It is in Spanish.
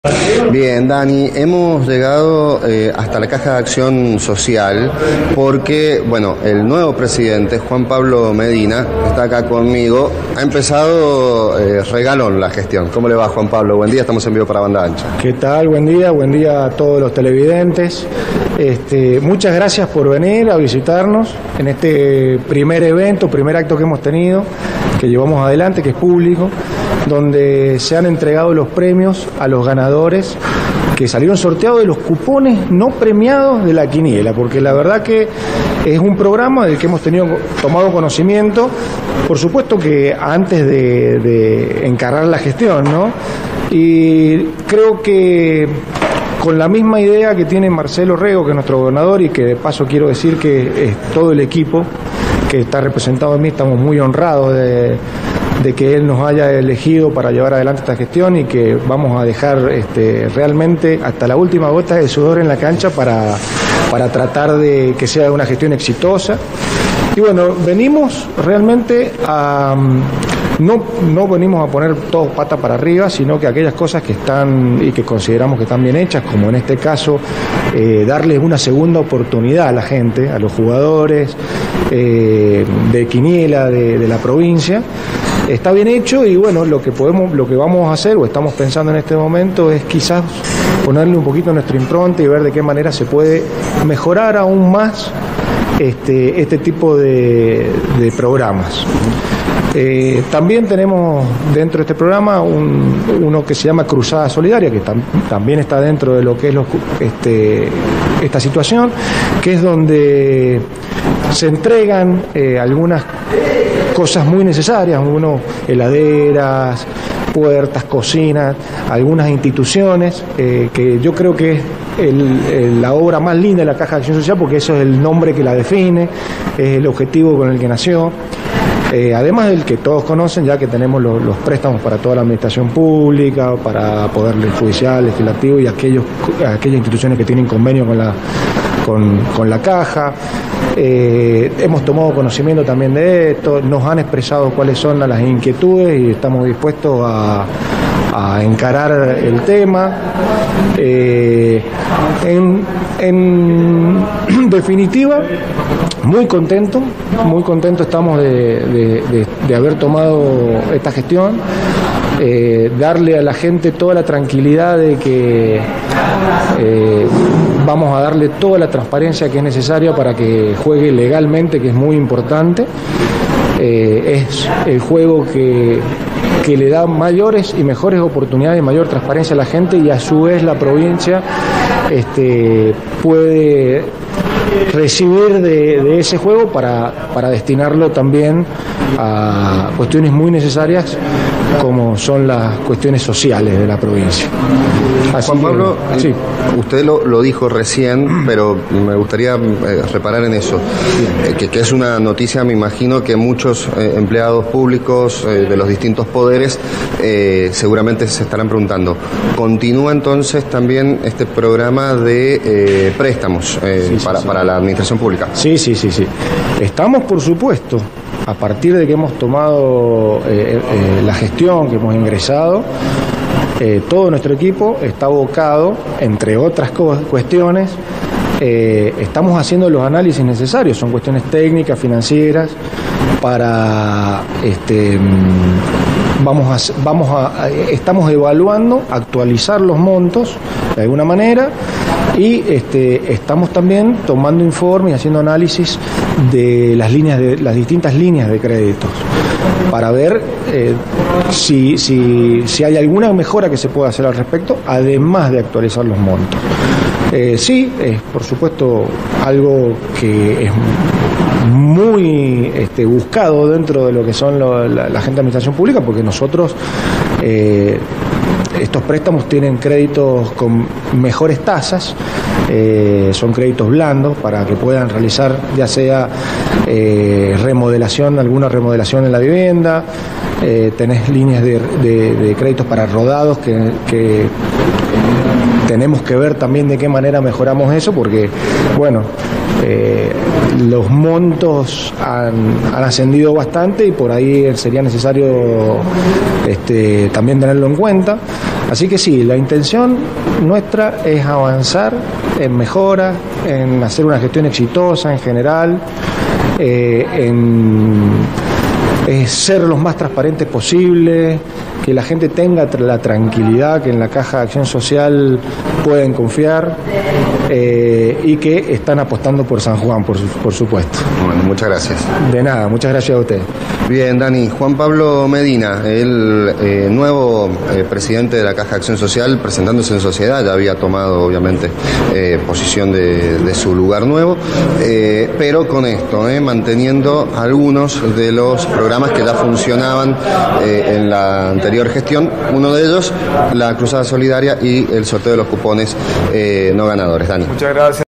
Bien, Dani, hemos llegado hasta la Caja de Acción Social porque, bueno, el nuevo presidente, Juan Pablo Medina, está acá conmigo. Ha empezado regalón la gestión. ¿Cómo le va, Juan Pablo? Buen día, estamos en vivo para Banda Ancha. ¿Qué tal? Buen día a todos los televidentes. Muchas gracias por venir a visitarnos en este primer evento, primer acto que hemos tenido, que llevamos adelante, que es público, donde se han entregado los premios a los ganadores que salieron sorteados de los cupones no premiados de la quiniela, porque la verdad que es un programa del que hemos tomado conocimiento, por supuesto que antes de encarar la gestión, ¿no? Y creo que con la misma idea que tiene Marcelo Rego, que es nuestro gobernador, y que de paso quiero decir que es todo el equipo que está representado en mí, estamos muy honrados de que él nos haya elegido para llevar adelante esta gestión y que vamos a dejar realmente hasta la última gota de sudor en la cancha para tratar de que sea una gestión exitosa. Y bueno, venimos realmente a... No venimos a poner todos patas para arriba, sino que aquellas cosas que están y que consideramos que están bien hechas, como en este caso darles una segunda oportunidad a la gente, a los jugadores de quiniela de la provincia, está bien hecho. Y bueno, lo que vamos a hacer o estamos pensando en este momento es quizás ponerle un poquito nuestra impronta y ver de qué manera se puede mejorar aún más este tipo de programas. También tenemos dentro de este programa uno que se llama Cruzada Solidaria, que también está dentro de lo que es esta situación, que es donde se entregan algunas cosas muy necesarias, heladeras, puertas, cocinas, algunas instituciones, que yo creo que es la obra más linda de la Caja de Acción Social, porque eso es el nombre que la define, es el objetivo con el que nació. Además del que todos conocen, ya que tenemos los préstamos para toda la administración pública, para Poder Judicial, Legislativo y aquellas instituciones que tienen convenio con la Caja. Hemos tomado conocimiento también de esto, nos han expresado cuáles son las inquietudes y estamos dispuestos a encarar el tema. En definitiva, muy contento estamos de haber tomado esta gestión, darle a la gente toda la tranquilidad de que vamos a darle toda la transparencia que es necesaria para que juegue legalmente, que es muy importante. Es el juego que le da mayores y mejores oportunidades y mayor transparencia a la gente, y a su vez la provincia puede recibir de ese juego para destinarlo también a cuestiones muy necesarias como son las cuestiones sociales de la provincia. Juan Pablo, sí. Usted lo dijo recién, pero me gustaría reparar en eso, que es una noticia, me imagino, que muchos empleados públicos de los distintos poderes seguramente se estarán preguntando. ¿Continúa entonces también este programa de préstamos para la administración pública? Sí. Estamos, por supuesto, a partir de que hemos tomado la gestión, que hemos ingresado, todo nuestro equipo está abocado, entre otras cuestiones, estamos haciendo los análisis necesarios, son cuestiones técnicas, financieras, para estamos evaluando actualizar los montos de alguna manera, y estamos también tomando informes y haciendo análisis de las distintas líneas de créditos para ver si hay alguna mejora que se pueda hacer al respecto, además de actualizar los montos. Sí, es por supuesto algo que es muy buscado dentro de lo que son la gente de administración pública, porque nosotros estos préstamos tienen créditos con mejores tasas, son créditos blandos para que puedan realizar ya sea alguna remodelación en la vivienda, tenés líneas de créditos para rodados que tenemos que ver también de qué manera mejoramos eso, porque bueno, los montos han ascendido bastante y por ahí sería necesario también tenerlo en cuenta. Así que sí, la intención nuestra es avanzar en mejoras, en hacer una gestión exitosa en general, es ser los más transparentes posible, que la gente tenga la tranquilidad que en la Caja de Acción Social pueden confiar, y que están apostando por San Juan, por supuesto. Bueno, muchas gracias. De nada, muchas gracias a usted. Bien, Dani. Juan Pablo Medina, el nuevo presidente de la Caja de Acción Social, presentándose en sociedad, ya había tomado obviamente posición de su lugar nuevo, pero con esto, manteniendo algunos de los programas que ya funcionaban en la anterior gestión, uno de ellos la Cruzada Solidaria y el sorteo de los cupones no ganadores. Dani. Muchas gracias.